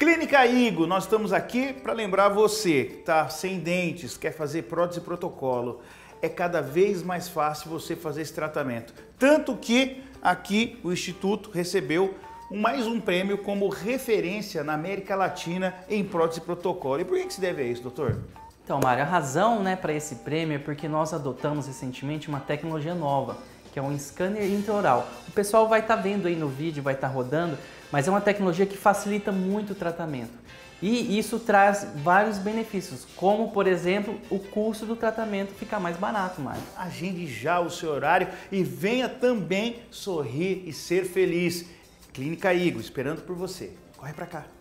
Clínica Igo, nós estamos aqui para lembrar você que está sem dentes, quer fazer prótese e protocolo. É cada vez mais fácil você fazer esse tratamento. Tanto que aqui o Instituto recebeu mais um prêmio como referência na América Latina em prótese e protocolo. E por que se deve a isso, doutor? Então, Mário, a razão para esse prêmio é porque nós adotamos recentemente uma tecnologia nova, que é um scanner intraoral. O pessoal vai estar vendo aí no vídeo, vai estar rodando, mas é uma tecnologia que facilita muito o tratamento. E isso traz vários benefícios, como, por exemplo, o custo do tratamento ficar mais barato, Mário. Agende já o seu horário e venha também sorrir e ser feliz. Clínica Igo, esperando por você. Corre pra cá.